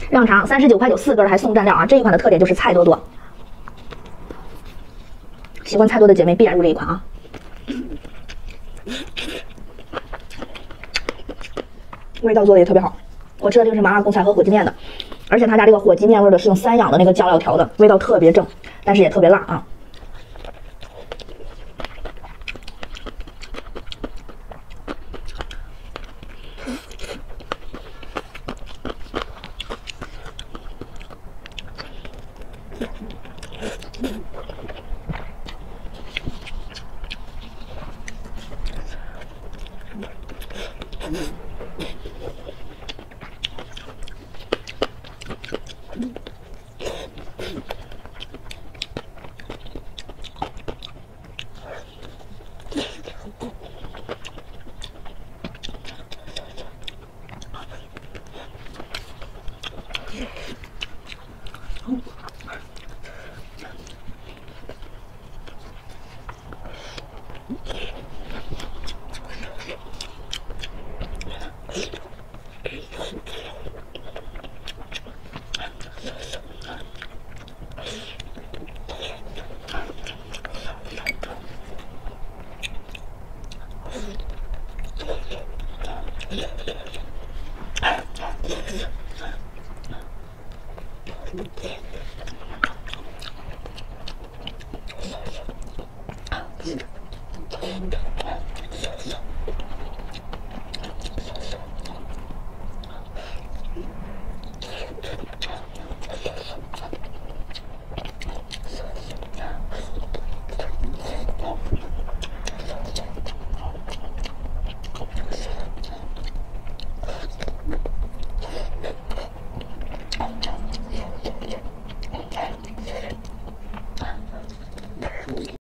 让尝39.9块4根，还送蘸料啊！这一款的特点就是菜多多，喜欢菜多的姐妹必然入这一款啊！味道做的也特别好，我吃的这个是麻辣贡菜和火鸡面的，而且他家这个火鸡面味的是用3养的那个酱料调的，味道特别正，但是也特别辣啊！